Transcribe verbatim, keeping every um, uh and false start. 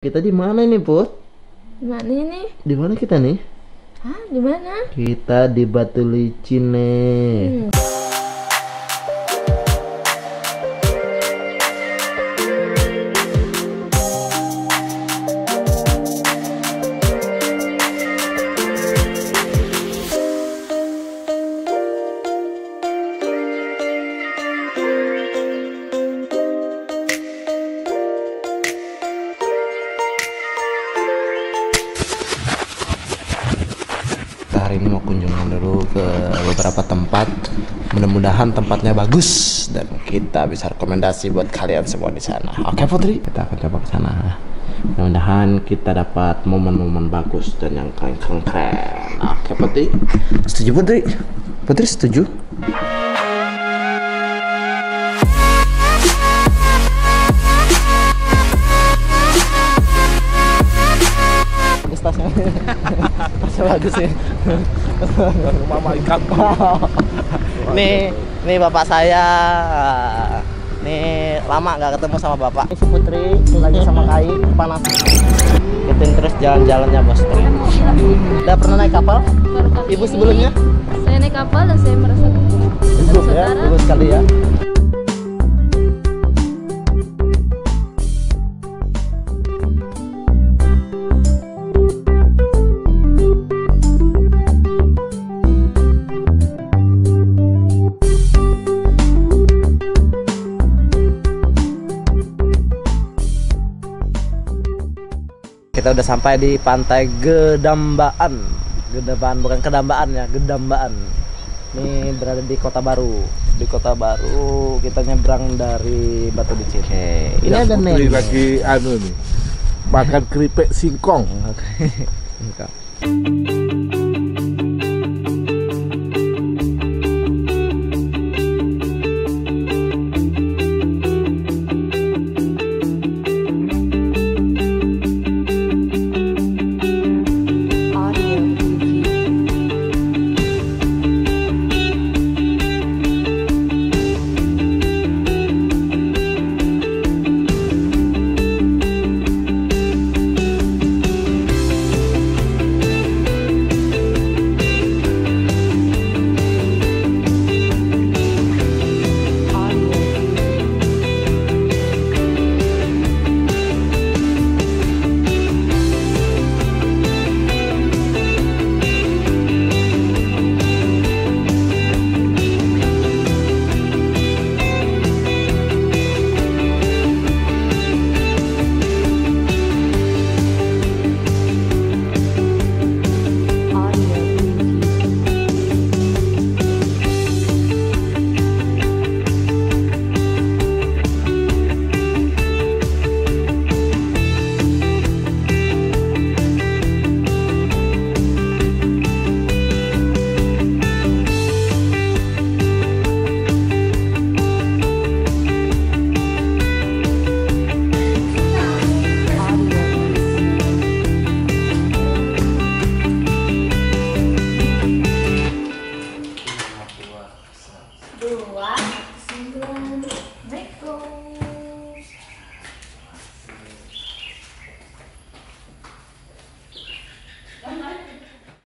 Kita di mana nih, Put? Di mana ini? Di mana kita nih? Hah? Di mana? Kita di Batu Licin nih. Hmm. Hari ini mau kunjungan dulu ke beberapa tempat. Mudah-mudahan tempatnya bagus dan kita bisa rekomendasi buat kalian semua di sana. Oke Putri, kita akan coba ke sana. Mudah-mudahan kita dapat momen-momen bagus dan yang keren-keren. Oke Putri, setuju Putri? Putri setuju? Tasnya tasnya bagus ya. Mama ikan. Nih, nih bapak saya. Nih lama nggak ketemu sama bapak. Si Putri lagi sama Kai panas. Ikutin terus jalan-jalannya bos. Udah pernah naik kapal? Baru kali Ibu ini sebelumnya? Saya naik kapal dan saya merasa Gugup ya, gugup sekali ya. Kita udah sampai di pantai Gedambaan. Gedambaan bukan Kedambaan ya, Gedambaan. Ini berada di Kota Baru. Di Kota Baru kita nyebrang dari Batu Licin. Oke, ini Ya, ada Putri nih. lagi anu nih, makan keripik singkong. Oke.